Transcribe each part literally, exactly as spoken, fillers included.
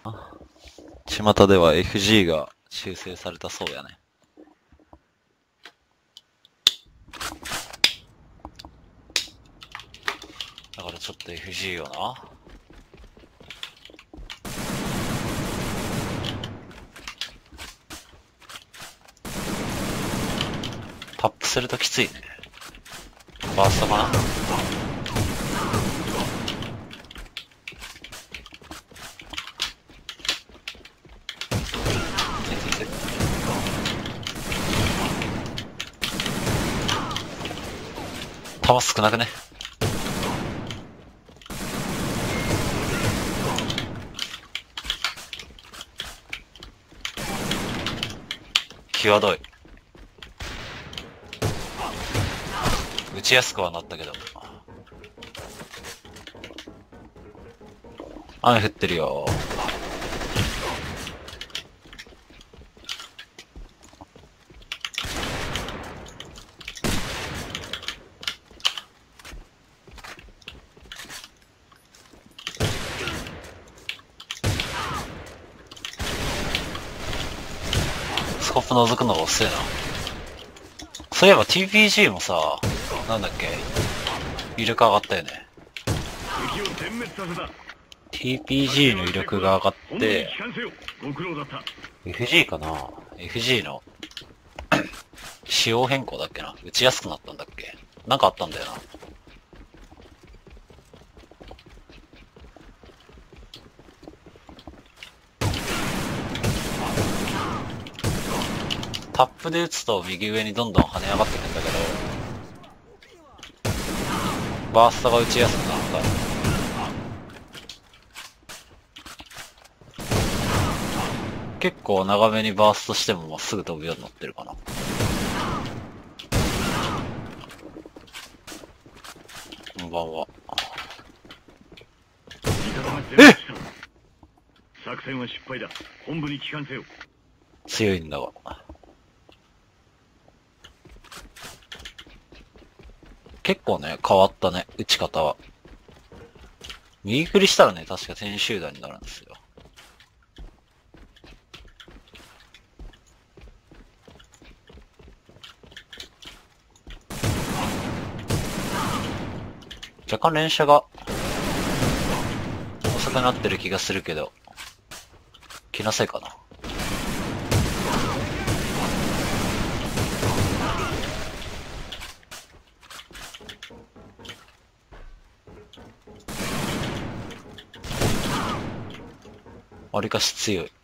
巷では エフジー が修正されたそうやね。だからちょっと エフジー をな。タップするときついね。バーストかな。弾少なくね。際どい。打ちやすくはなったけど。雨降ってるよ。スコップ覗くのが遅いな。そういえば ティーピージー もさ、なんだっけ、威力上がったよね。ティーピージー の威力が上がって、エフジー かな ?エフジー の仕様変更だっけな、打ちやすくなったんだっけ、なんかあったんだよな。タップで打つと右上にどんどん跳ね上がってくんだけど、バーストが打ちやすくなった。結構長めにバーストしてもまっすぐ飛ぶようになってるかな。こんばんは。えっ！作戦は失敗だ。本部に帰還せよ。強いんだが。結構ね、変わったね、打ち方は。右振りしたらね、確か全集団になるんですよ。若干連射が遅くなってる気がするけど、気のせいかな。わりかし強い。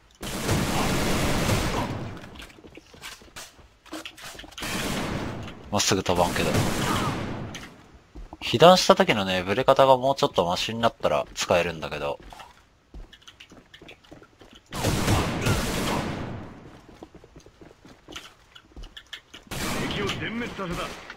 まっすぐ飛ばんけど。被弾した時のね、ブレ方がもうちょっとマシになったら使えるんだけど。敵を全滅させた。